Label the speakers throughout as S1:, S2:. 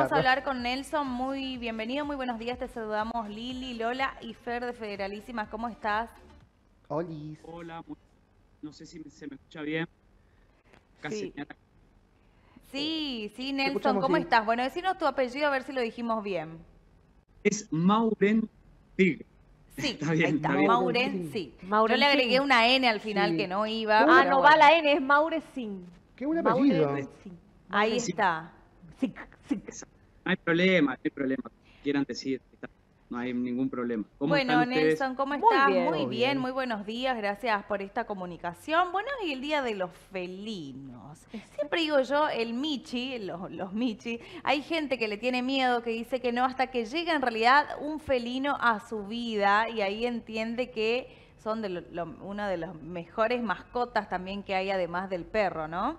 S1: vamos a
S2: charla.
S1: hablar con Nelson. Muy bienvenido, muy buenos días. Te saludamos Lili, Lola y Fer de Federalísimas. ¿Cómo estás?
S2: Olis.
S3: Hola, no sé si se me escucha bien. Acá
S1: Sí.
S3: señala.
S1: Sí,
S2: Te
S1: Nelson,
S2: escuchamos,
S1: ¿cómo
S2: sí.
S1: estás? Bueno, decinos tu apellido a ver si lo dijimos bien.
S3: Es Mauren Tig.
S1: Sí,
S3: Está
S1: ahí
S3: bien,
S1: está.
S3: está bien.
S1: Mauren,
S2: Maurencín.
S1: sí. Yo le agregué
S4: Maurencín.
S1: una N al final que
S2: Sí.
S1: no
S2: Qué
S1: iba,
S2: buen,
S1: pero
S4: No va
S1: bueno.
S4: la N, es Maurecín.
S2: qué buen apellido.
S4: Maurencín.
S1: Ahí
S3: Sí,
S1: está.
S4: Sí, sí.
S3: no hay problema, no hay problema. Quieran decir, no hay ningún problema. ¿Cómo están
S1: Bueno,
S3: ustedes?
S1: Nelson, ¿cómo
S4: Muy
S1: estás?
S4: bien.
S1: Muy
S2: Todo
S1: bien,
S2: bien.
S1: muy buenos días, gracias por esta comunicación. Bueno, y el Día de los Felinos. Siempre digo yo, el Michi, los Michi, hay gente que le tiene miedo, que dice que no, hasta que llega en realidad un felino a su vida y ahí entiende que son una de las mejores mascotas también que hay además del perro, ¿no?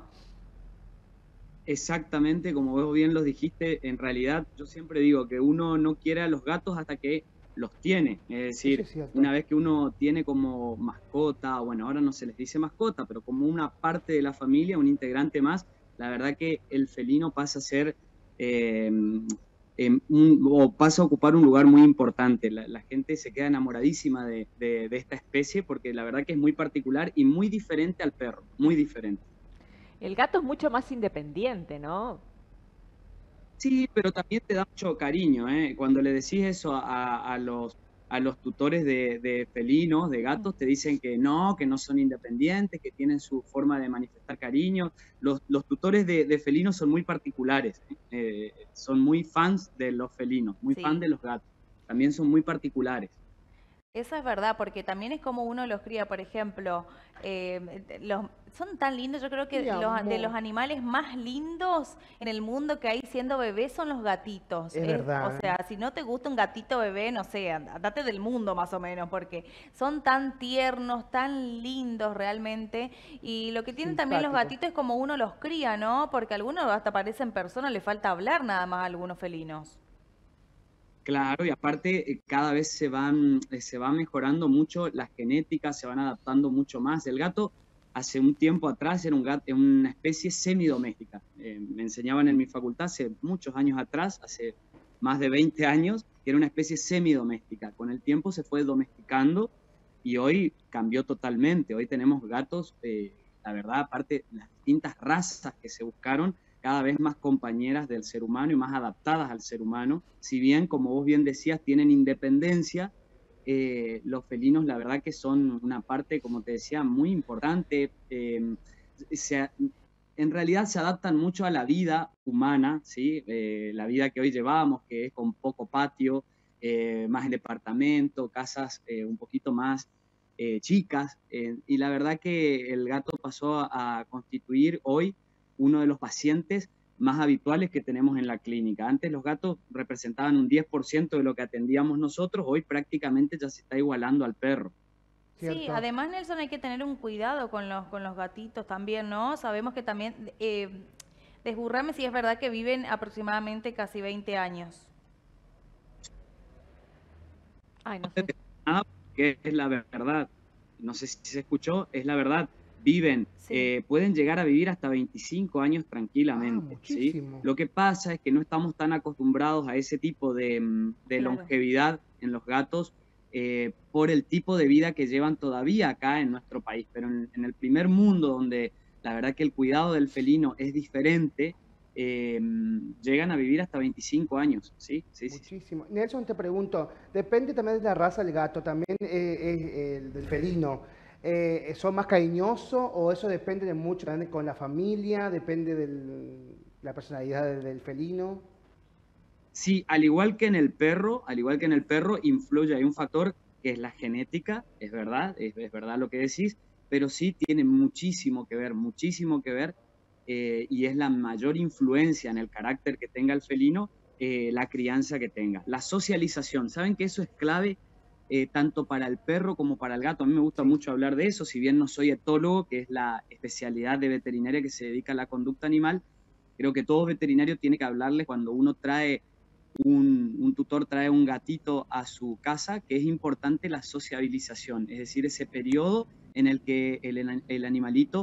S3: Exactamente, como vos bien los dijiste, en realidad yo siempre digo que uno no quiere a los gatos hasta que los tiene. Es
S2: Eso
S3: decir,
S2: es cierto.
S3: una vez que uno tiene como mascota, bueno, ahora no se les dice mascota, pero como una parte de la familia, un integrante más, la verdad que el felino pasa a ser, eh, o pasa a ocupar un lugar muy importante. La gente se queda enamoradísima de esta especie porque la verdad que es muy particular y muy diferente al perro, muy diferente.
S4: El gato es mucho más independiente, ¿no?
S3: Sí, pero también te da mucho cariño, ¿eh? Cuando le decís eso a los tutores de felinos, de gatos, te dicen que no son independientes, que tienen su forma de manifestar cariño. Los tutores de felinos son muy particulares, ¿eh? Son muy fans de los felinos, muy fan
S1: Sí.
S3: de los gatos. También son muy particulares.
S1: Eso es verdad, porque también es como uno los cría, por ejemplo, son tan lindos, yo creo que
S2: Mi
S1: de
S2: amor.
S1: los animales más lindos en el mundo que hay siendo bebés son los gatitos.
S2: Es
S1: O
S2: verdad.
S1: sea, si no te gusta un gatito bebé, no sé, andate del mundo más o menos, porque son tan tiernos, tan lindos realmente. Y lo que tienen también los
S2: Simpático.
S1: gatitos es como uno los cría, ¿no? Porque algunos hasta parecen personas, le falta hablar nada más a algunos felinos.
S3: Claro, y aparte cada vez se va mejorando mucho las genéticas, se van adaptando mucho más. El gato hace un tiempo atrás era un gato, una especie semidoméstica. Me enseñaban en mi facultad hace muchos años atrás, hace más de 20 años, que era una especie semidoméstica. Con el tiempo se fue domesticando y hoy cambió totalmente. Hoy tenemos gatos, la verdad, aparte las distintas razas que se buscaron cada vez más compañeras del ser humano y más adaptadas al ser humano. Si bien, como vos bien decías, tienen independencia, los felinos la verdad que son una parte, como te decía, muy importante. Se, en realidad se adaptan mucho a la vida humana, ¿sí? La vida que hoy llevamos, que es con poco patio, más en departamento, casas un poquito más chicas, y la verdad que el gato pasó a constituir hoy uno de los pacientes más habituales que tenemos en la clínica. Antes los gatos representaban un 10% de lo que atendíamos nosotros, hoy prácticamente ya se está igualando al perro.
S1: Sí,
S2: Cierto.
S1: además Nelson hay que tener un cuidado con los gatitos también, ¿no? Sabemos que también, desburrame si es verdad que viven aproximadamente casi 20 años.
S4: Ay, no sé.
S3: Nada, que es la verdad. No sé si se escuchó, es la verdad. Viven,
S1: Sí,
S3: pueden llegar a vivir hasta 25 años
S2: Ah,
S3: tranquilamente, ¿sí?
S2: muchísimo.
S3: Lo que pasa es que no estamos tan acostumbrados a ese tipo de
S1: claro.
S3: longevidad en los gatos por el tipo de vida que llevan todavía acá en nuestro país. Pero en el primer mundo, donde la verdad que el cuidado del felino es diferente, llegan a vivir hasta 25 años, ¿sí? Sí, sí, sí.
S2: Muchísimo. Nelson, te pregunto, depende también de la raza del gato, también es el del felino. ¿Son más cariñosos o eso depende de mucho también con la familia, depende de la personalidad del felino?
S3: Sí, al igual que en el perro, influye, hay un factor que es la genética, es verdad lo que decís, pero sí tiene muchísimo que ver, y es la mayor influencia en el carácter que tenga el felino, la crianza que tenga. La socialización, ¿saben que eso es clave tanto para el perro como para el gato? A mí me gusta
S2: Sí.
S3: mucho hablar de eso, si bien no soy etólogo, que es la especialidad de veterinaria que se dedica a la conducta animal, creo que todo veterinario tiene que hablarle cuando uno trae un tutor trae un gatito a su casa, que es importante la sociabilización, es decir, ese periodo en el que el animalito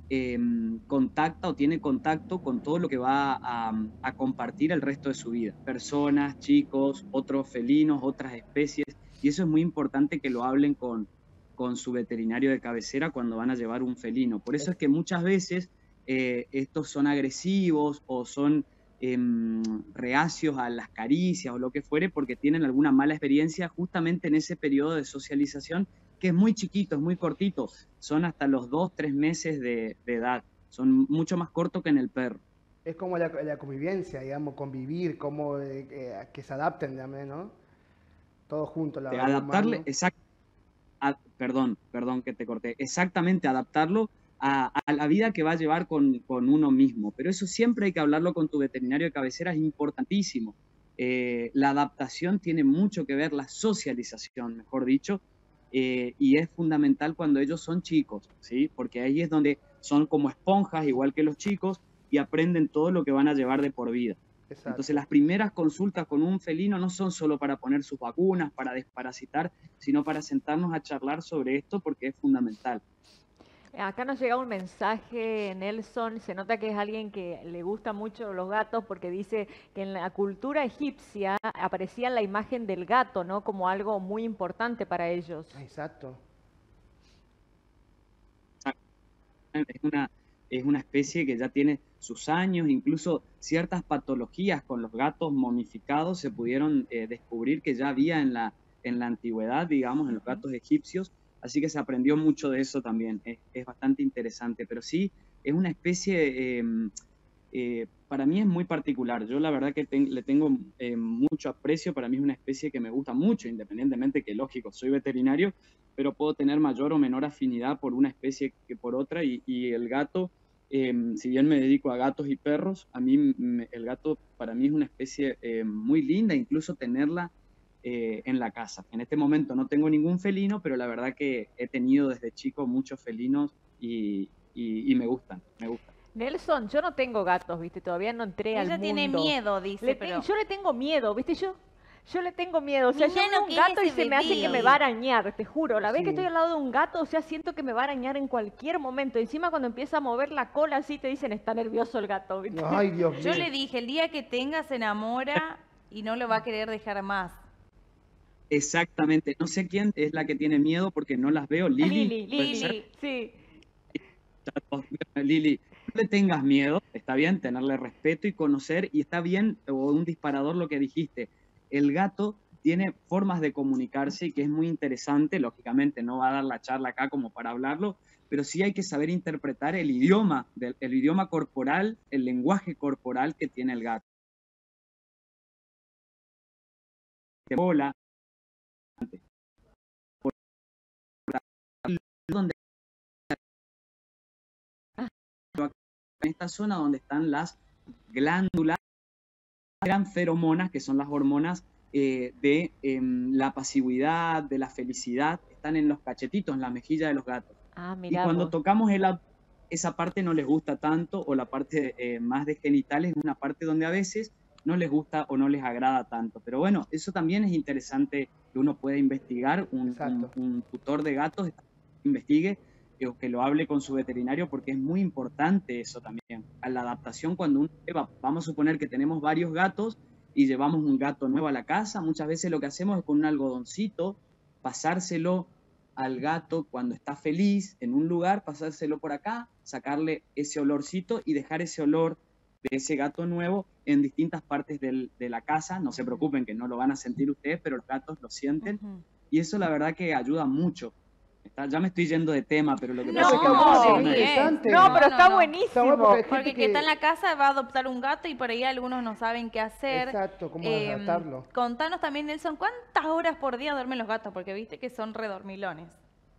S3: contacta o tiene contacto con todo lo que va a compartir el resto de su vida. Personas, chicos, otros felinos, otras especies. Y eso es muy importante que lo hablen con su veterinario de cabecera cuando van a llevar un felino. Por eso es que muchas veces estos son agresivos o son reacios a las caricias o lo que fuere porque tienen alguna mala experiencia justamente en ese periodo de socialización que es muy chiquito, es muy cortito, son hasta los 2, 3 meses de edad, son mucho más cortos que en el perro.
S2: Es como la convivencia, digamos, convivir, como que se adapten también, ¿no? Todos juntos, la verdad,
S3: Adaptarle,
S2: humano.
S3: perdón que te corté, exactamente adaptarlo a la vida que va a llevar con uno mismo, pero eso siempre hay que hablarlo con tu veterinario de cabecera, es importantísimo. La adaptación tiene mucho que ver, la socialización, mejor dicho, y es fundamental cuando ellos son chicos, ¿sí? Porque ahí es donde son como esponjas, igual que los chicos, y aprenden todo lo que van a llevar de por vida.
S2: Exacto.
S3: Entonces las primeras consultas con un felino no son solo para poner sus vacunas, para desparasitar, sino para sentarnos a charlar sobre esto porque es fundamental.
S4: Acá nos llega un mensaje, Nelson, se nota que es alguien que le gusta mucho los gatos porque dice que en la cultura egipcia aparecía la imagen del gato, ¿no? Como algo muy importante para ellos.
S2: Exacto.
S3: Es una especie que ya tiene sus años, incluso ciertas patologías con los gatos momificados se pudieron descubrir que ya había en la antigüedad, digamos, en los gatos egipcios, así que se aprendió mucho de eso también, es bastante interesante, pero sí, es una especie, para mí es muy particular, yo la verdad que le tengo mucho aprecio, para mí es una especie que me gusta mucho, independientemente que, lógico, soy veterinario, pero puedo tener mayor o menor afinidad por una especie que por otra, y el gato, si bien me dedico a gatos y perros, a mí el gato para mí es una especie muy linda, incluso tenerla en la casa. En este momento no tengo ningún felino, pero la verdad que he tenido desde chico muchos felinos y me gustan, me gustan.
S4: Nelson, yo no tengo gatos, ¿viste? Todavía no entré al
S1: Ella
S4: mundo.
S1: tiene miedo, dice, pero...
S4: Yo le tengo miedo, ¿viste? Yo le tengo miedo. O sea,
S1: Niña,
S4: yo veo
S1: no
S4: un
S1: quieres
S4: gato y
S1: ese
S4: se me hace que
S1: bebé.
S4: me va a arañar, te juro. La vez que
S2: Sí.
S4: estoy al lado de un gato, o sea, siento que me va a arañar en cualquier momento. Encima cuando empieza a mover la cola así, te dicen, está nervioso el gato, ¿viste?
S2: Ay, Dios mío.
S1: Yo le dije, el día que tenga se enamora y no lo va a querer dejar más.
S3: Exactamente, no sé quién es la que tiene miedo porque no las veo. Lili, puede ser.
S4: Lili, sí.
S3: Lili, no le tengas miedo, está bien tenerle respeto y conocer, y está bien, o un disparador lo que dijiste, el gato tiene formas de comunicarse y que es muy interesante, lógicamente no va a dar la charla acá como para hablarlo, pero sí hay que saber interpretar el idioma corporal, el lenguaje corporal que tiene el gato. Bola, donde en esta zona donde están las glándulas, gran feromonas, que son las hormonas de la pasividad, de la felicidad, están en los cachetitos, en la mejilla de los gatos.
S4: Ah,
S3: Y
S4: mirá
S3: cuando
S4: vos.
S3: tocamos esa parte no les gusta tanto, o la parte más de genitales, es una parte donde a veces no les gusta o no les agrada tanto. Pero bueno, eso también es interesante que uno pueda investigar,
S2: Exacto.
S3: un tutor de gatos investigue o que lo hable con su veterinario, porque es muy importante eso también. A la adaptación, cuando uno lleva, vamos a suponer que tenemos varios gatos y llevamos un gato nuevo a la casa, muchas veces lo que hacemos es con un algodoncito pasárselo al gato cuando está feliz en un lugar, pasárselo por acá, sacarle ese olorcito y dejar ese olor de ese gato nuevo en distintas partes de la casa. No se preocupen que no lo van a sentir ustedes, pero los gatos lo sienten.
S1: Ujú.
S3: Y eso la verdad que ayuda mucho. Ya me estoy yendo de tema, pero lo que
S1: No,
S3: pasa es que me
S2: no,
S3: apasiona
S2: muy
S3: esto.
S2: interesante.
S4: No, pero está
S1: no.
S4: buenísimo.
S2: Está bueno porque hay
S1: Porque
S2: gente
S1: el que está en la casa va a adoptar un gato y por ahí algunos no saben qué hacer.
S2: Exacto, cómo adaptarlo.
S1: Contanos también, Nelson, ¿cuántas horas por día duermen los gatos? Porque viste que son redormilones.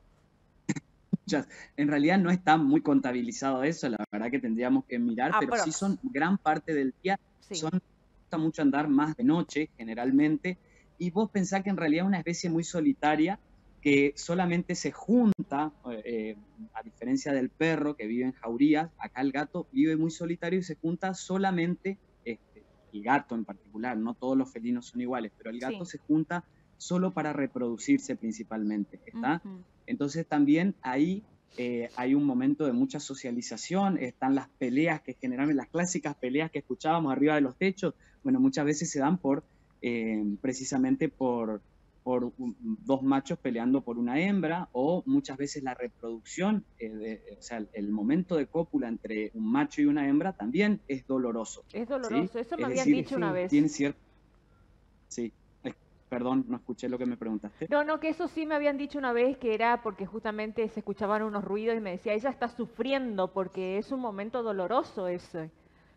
S3: En realidad no está muy contabilizado eso, la verdad que tendríamos que mirar, pero sí
S1: Aprox.
S3: son gran parte del día,
S1: Sí.
S3: gusta mucho andar más de noche generalmente, y vos pensás que en realidad es una especie muy solitaria que solamente se junta, a diferencia del perro que vive en jaurías, acá el gato vive muy solitario y se junta solamente, el gato en particular, no todos los felinos son iguales, pero el gato
S1: Sí.
S3: se junta solo para reproducirse principalmente, ¿está?
S1: Ujú.
S3: Entonces también ahí hay un momento de mucha socialización, están las peleas que generalmente, las clásicas peleas que escuchábamos arriba de los techos, bueno, muchas veces se dan precisamente por dos machos peleando por una hembra, o muchas veces la reproducción, o sea, el momento de cópula entre un macho y una hembra también es doloroso.
S4: Es doloroso,
S3: ¿sí?
S4: eso me
S3: Es
S4: habían
S3: decir,
S4: dicho una vez.
S3: Tiene cierto... Sí, perdón, no escuché lo que me preguntaste.
S4: No, que eso sí me habían dicho una vez, que era porque justamente se escuchaban unos ruidos y me decía, ella está sufriendo porque es un momento doloroso ese.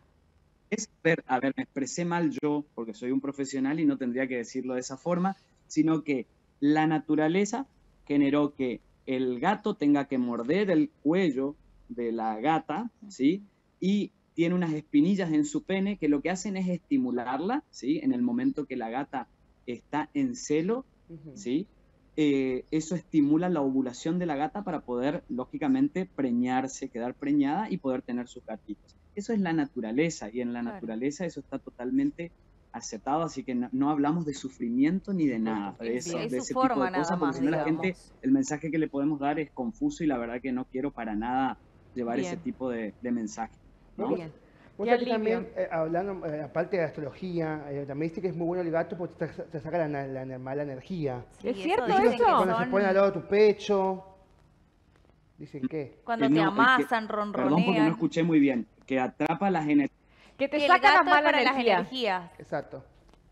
S3: A ver, me expresé mal yo, porque soy un profesional y no tendría que decirlo de esa forma, sino que la naturaleza generó que el gato tenga que morder el cuello de la gata, ¿sí? Y tiene unas espinillas en su pene que lo que hacen es estimularla, ¿sí? En el momento que la gata está en celo, ¿sí? Eso estimula la ovulación de la gata para poder, lógicamente, preñarse, quedar preñada y poder tener sus gatitos. Eso es la naturaleza, y en la naturaleza eso está totalmente aceptado, así que no hablamos de sufrimiento ni de nada, de ese tipo de cosas, porque si no la gente, el mensaje que le podemos dar es confuso, y la verdad que no quiero para nada llevar ese tipo de mensaje, ¿no?
S4: Bien.
S2: Vos sabés que también, hablando, aparte de astrología, también dice que es muy bueno el gato porque te saca la mala energía.
S4: Sí, ¿es cierto
S2: eso? Cuando se ponen al lado de tu pecho, dicen que...
S1: Cuando te amasan, ronronean.
S3: Perdón porque no escuché muy bien, que atrapa las energías.
S4: Que te saca las malas energías.
S2: Exacto.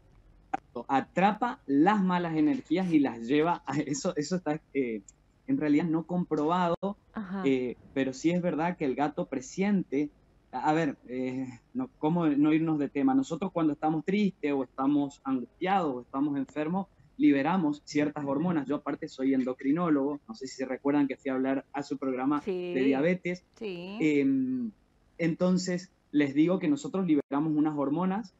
S3: Atrapa las malas energías y las lleva a eso está en realidad no comprobado, pero sí es verdad que el gato presiente. A ver, ¿cómo no irnos de tema? Nosotros cuando estamos tristes o estamos angustiados o estamos enfermos, liberamos ciertas hormonas. Yo aparte soy endocrinólogo, no sé si se recuerdan que fui a hablar a su programa de diabetes.
S1: Sí.
S3: Entonces, les digo que nosotros liberamos unas hormonas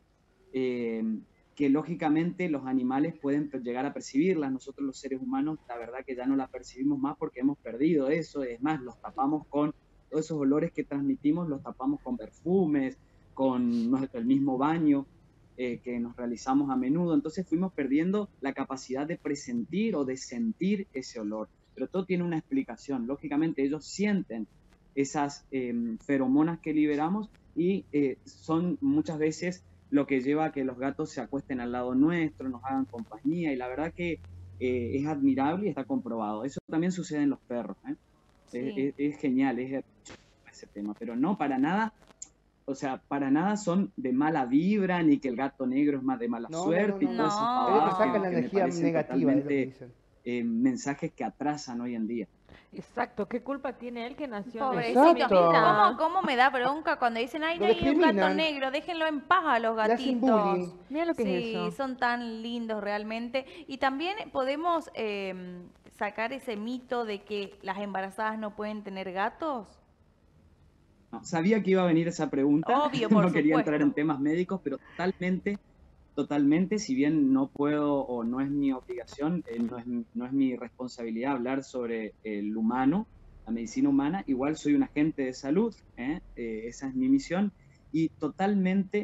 S3: que lógicamente los animales pueden llegar a percibirlas. Nosotros los seres humanos, la verdad que ya no la percibimos más porque hemos perdido eso. Es más, los tapamos con todos esos olores que transmitimos, los tapamos con perfumes, con el mismo baño que nos realizamos a menudo. Entonces fuimos perdiendo la capacidad de presentir o de sentir ese olor. Pero todo tiene una explicación. Lógicamente ellos sienten esas feromonas que liberamos y son muchas veces lo que lleva a que los gatos se acuesten al lado nuestro, nos hagan compañía, y la verdad que es admirable y está comprobado. Eso también sucede en los perros, ¿eh? Sí. Es genial, es ese tema, pero no para nada, o sea, para nada son de mala vibra, ni que el gato negro es más de mala suerte, y todas esas pavadas
S2: sacan la energía negativa, es lo que dicen.
S3: Mensajes que atrasan hoy en día.
S4: Exacto, ¿qué culpa tiene él que nació?
S1: Pobrecito, ¿cómo me da bronca cuando dicen, ay, no hay un gato negro, déjenlo en paz a los gatitos?
S4: Mira lo que es eso.
S1: Sí, son tan lindos realmente. Y también podemos sacar ese mito de que las embarazadas no pueden tener gatos.
S3: No, sabía que iba a venir esa pregunta.
S1: Obvio,
S3: no quería entrar en temas médicos, pero totalmente, si bien no puedo o no es mi obligación, no es mi responsabilidad hablar sobre el humano, la medicina humana, igual soy un agente de salud, esa es mi misión, y totalmente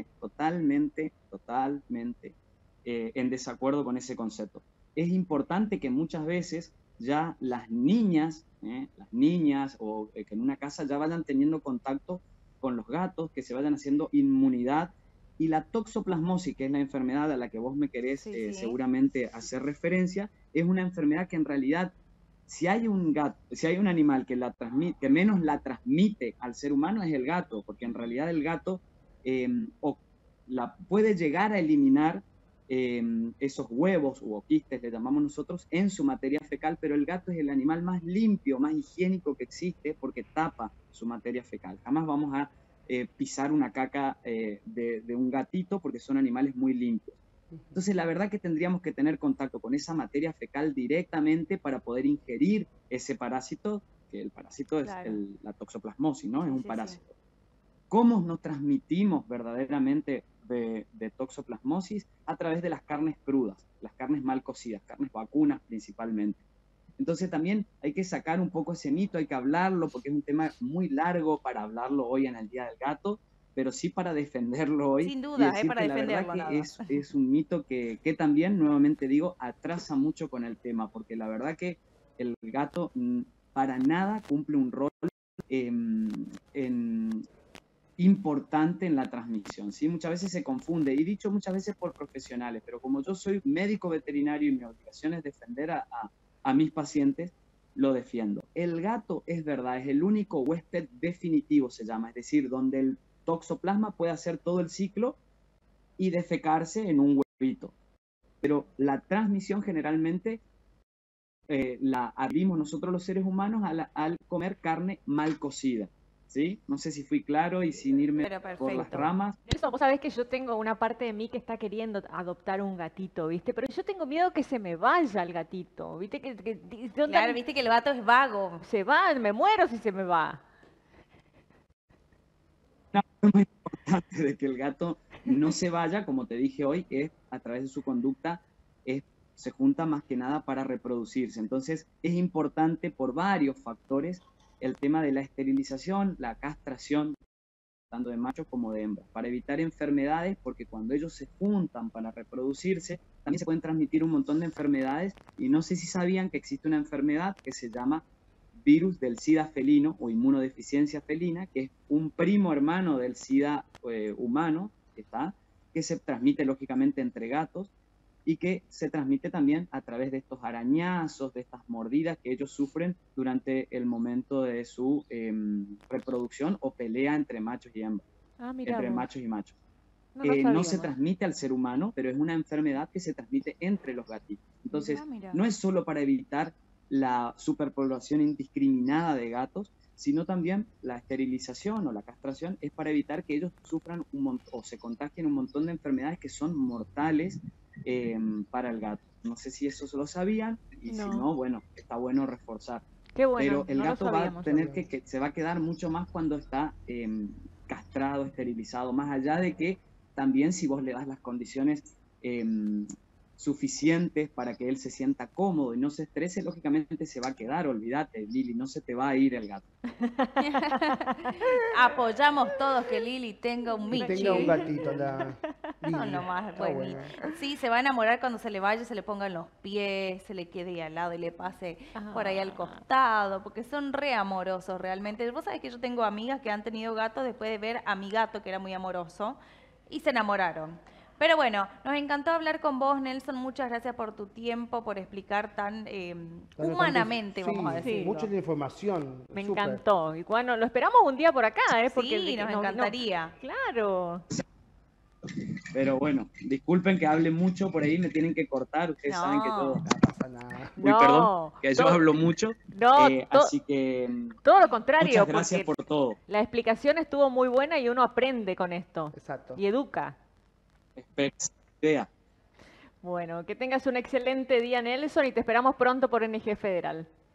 S3: en desacuerdo con ese concepto. Es importante que muchas veces ya las niñas o que en una casa ya vayan teniendo contacto con los gatos, que se vayan haciendo inmunidad. Y la toxoplasmosis, que es la enfermedad a la que vos me querés seguramente hacer referencia, es una enfermedad que en realidad, si hay un animal que menos la transmite al ser humano, es el gato, porque en realidad el gato puede llegar a eliminar esos huevos u quistes, le llamamos nosotros, en su materia fecal, pero el gato es el animal más limpio, más higiénico que existe, porque tapa su materia fecal. Jamás vamos a pisar una caca de un gatito, porque son animales muy limpios. Entonces la verdad que tendríamos que tener contacto con esa materia fecal directamente para poder ingerir ese parásito, que el parásito es la toxoplasmosis, ¿no? Es un parásito. ¿Cómo nos transmitimos verdaderamente de toxoplasmosis? A través de las carnes crudas, las carnes mal cocidas, carnes vacunas principalmente. Entonces también hay que sacar un poco ese mito, hay que hablarlo, porque es un tema muy largo para hablarlo hoy en el Día del Gato, pero sí para defenderlo hoy.
S1: Sin duda, para
S3: que
S1: defenderlo.
S3: La verdad que es un mito que también, nuevamente digo, atrasa mucho con el tema, porque la verdad que el gato, para nada cumple un rol importante en la transmisión, ¿sí? Muchas veces se confunde, y dicho muchas veces por profesionales, pero como yo soy médico veterinario y mi obligación es defender a mis pacientes, lo defiendo. El gato, es verdad, es el único huésped definitivo, se llama, es decir, donde el toxoplasma puede hacer todo el ciclo y defecarse en un huevito. Pero la transmisión generalmente la abrimos nosotros los seres humanos al comer carne mal cocida, ¿sí? No sé si fui claro y sin irme por las ramas.
S4: Nelson, vos sabés que yo tengo una parte de mí que está queriendo adoptar un gatito, ¿viste? Pero yo tengo miedo que se me vaya el gatito, ¿viste?
S1: Claro, viste que el gato es vago.
S4: Se va, me muero si se me va.
S3: No, lo más importante de que el gato no se vaya, como te dije hoy, es a través de su conducta, se junta más que nada para reproducirse. Entonces es importante por varios factores el tema de la esterilización, la castración, tanto de machos como de hembras, para evitar enfermedades, porque cuando ellos se juntan para reproducirse, también se pueden transmitir un montón de enfermedades, y no sé si sabían que existe una enfermedad que se llama virus del SIDA felino o inmunodeficiencia felina, que es un primo hermano del SIDA humano, que se transmite lógicamente entre gatos, y que se transmite también a través de estos arañazos, de estas mordidas que ellos sufren durante el momento de su reproducción o pelea entre machos y hembras, entre machos y machos. No se transmite al ser humano, pero es una enfermedad que se transmite entre los gatitos. Entonces, no es solo para evitar la superpoblación indiscriminada de gatos, sino también la esterilización o la castración es para evitar que ellos sufran o se contagien un montón de enfermedades que son mortales para el gato. No sé si eso se lo sabían, y si no, bueno, está bueno reforzar.
S4: Qué bueno,
S3: pero el gato va a tener que se va a quedar mucho más cuando está castrado, esterilizado, más allá de que también si vos le das las condiciones suficientes para que él se sienta cómodo y no se estrese, lógicamente se va a quedar, olvídate, Lili, no se te va a ir el gato.
S1: Apoyamos todos que Lili tenga un Michi.
S2: Tenga un gatito,
S1: No, nomás, bueno. Sí, se va a enamorar cuando se le vaya, se le pongan los pies, se le quede ahí al lado y le pase por ahí al costado, porque son re amorosos realmente. Vos sabés que yo tengo amigas que han tenido gatos después de ver a mi gato, que era muy amoroso, y se enamoraron. Pero bueno, nos encantó hablar con vos, Nelson. Muchas gracias por tu tiempo, por explicar tan humanamente, vamos a decir.
S2: Mucha información.
S4: Me encantó. Y bueno, lo esperamos un día por acá, ¿eh? Porque
S1: sí, nos encantaría.
S4: Claro.
S3: Pero bueno, disculpen que hable mucho por ahí, me tienen que cortar. Ustedes saben que todo.
S2: No pasa nada.
S3: Uy, perdón, que yo hablo mucho. Así que.
S4: Todo lo contrario.
S3: Muchas gracias por todo.
S4: La explicación estuvo muy buena y uno aprende con esto.
S2: Exacto.
S4: Y educa.
S3: Espera.
S4: Bueno, que tengas un excelente día, Nelson, y te esperamos pronto por NG Federal.